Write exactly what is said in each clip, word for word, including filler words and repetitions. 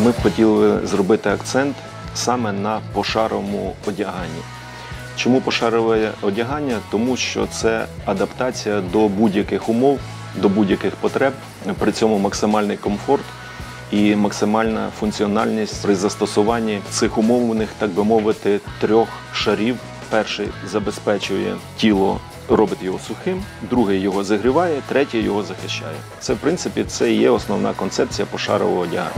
Ми б хотіли зробити акцент саме на пошаровому одяганні. Чому пошарове одягання? Тому що це адаптація до будь-яких умов, до будь-яких потреб, при цьому максимальний комфорт і максимальна функціональність при застосуванні цих умовних, так би мовити, трьох шарів. Перший забезпечує тіло, робить його сухим, другий його зігріває, третій його захищає. Це, в принципі, це і є основна концепція пошарового одягання.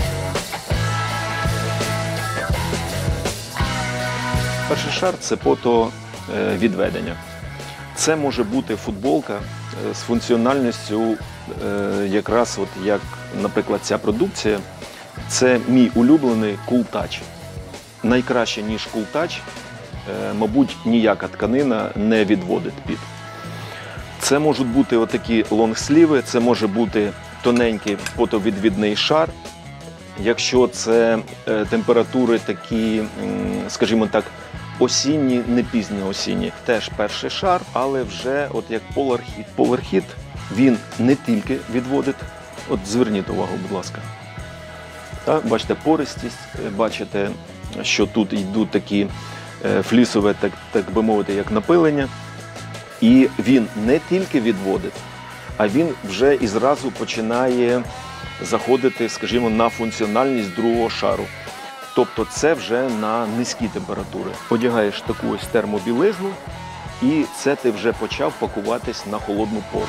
Перший шар – це потовідведення. Це може бути футболка з функціональністю, якраз от як, наприклад, ця продукція. Це мій улюблений Cool Touch. Найкраще, ніж Cool Touch, мабуть, ніяка тканина не відводить піт. Це можуть бути отакі лонгсліви, це може бути тоненький потовідвідний шар. Якщо це температури такі, скажімо так, осінні, не пізні осінні. Теж перший шар, але вже от як полархіт. Полархіт, він не тільки відводить, от зверніть увагу, будь ласка. Так, бачите пористість, бачите, що тут йдуть такі флісове, так, так би мовити, як напилення. І він не тільки відводить, а він вже і зразу починає заходити, скажімо, на функціональність другого шару. Тобто це вже на низькі температури. Одягаєш таку ось термобілизну, і це ти вже почав пакуватись на холодну пору.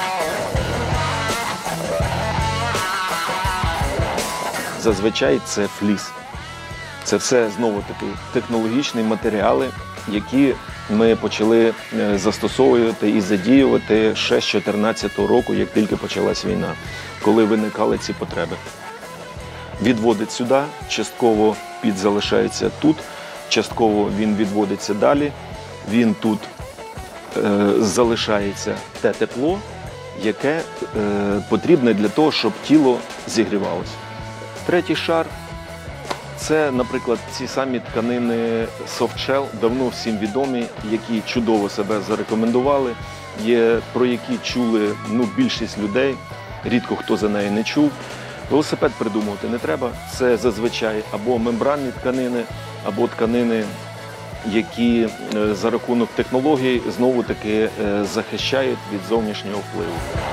Зазвичай це фліс. Це все, знову-таки, технологічні матеріали, які ми почали застосовувати і задіювати ще з дві тисячі чотирнадцятого року, як тільки почалась війна, коли виникали ці потреби. Відводить сюди, частково піт залишається тут, частково він відводиться далі, він тут е, залишається те тепло, яке е, потрібне для того, щоб тіло зігрівалося. Третій шар – це, наприклад, ці самі тканини Soft Shell, давно всім відомі, які чудово себе зарекомендували, є, про які чули ну, більшість людей, рідко хто за неї не чув. Велосипед придумувати не треба, це зазвичай або мембранні тканини, або тканини, які за рахунок технологій знову-таки захищають від зовнішнього впливу.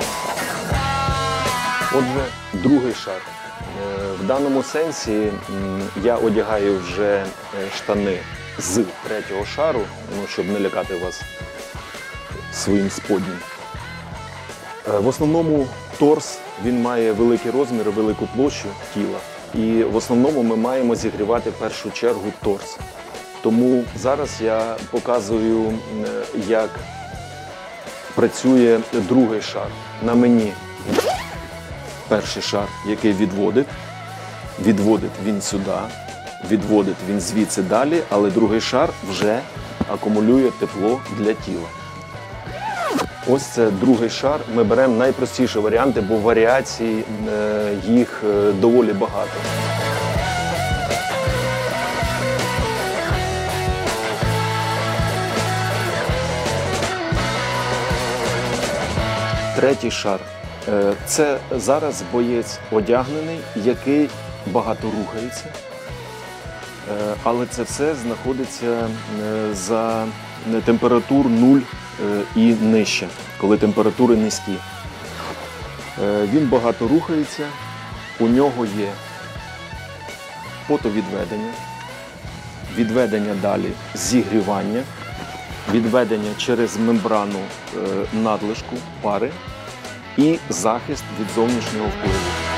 Отже, другий шар. В даному сенсі я одягаю вже штани з третього шару, ну, щоб не лякати вас своїм споднім. В основному торс, він має великий розмір, велику площу тіла. І в основному ми маємо зігрівати в першу чергу торс. Тому зараз я показую, як працює другий шар. На мені перший шар, який відводить. Відводить він сюди, відводить він звідси далі, але другий шар вже акумулює тепло для тіла. Ось це другий шар. Ми беремо найпростіші варіанти, бо варіацій їх доволі багато. Третій шар. Це зараз боєць одягнений, який багато рухається, але це все знаходиться за температур нуль і нижче, коли температури низькі. Він багато рухається, у нього є потовідведення, відведення далі зігрівання, відведення через мембрану надлишку пари і захист від зовнішнього впливу.